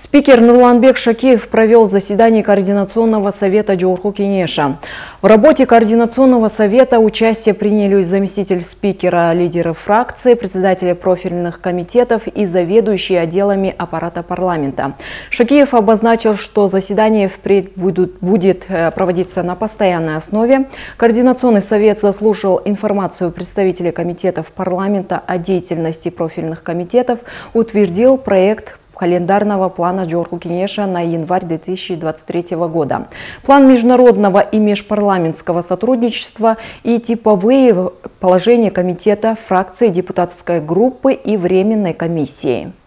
Спикер Нурланбек Шакиев провел заседание Координационного совета Джохорку Кенеша. В работе Координационного совета участие приняли заместитель спикера, лидеры фракции, председатели профильных комитетов и заведующие отделами аппарата парламента. Шакиев обозначил, что заседание впредь будет проводиться на постоянной основе. Координационный совет заслушал информацию представителей комитетов парламента о деятельности профильных комитетов, утвердил проект календарного плана Джохорку Кенеша на январь 2023 года. План международного и межпарламентского сотрудничества и типовые положения комитета, фракции, депутатской группы и временной комиссии.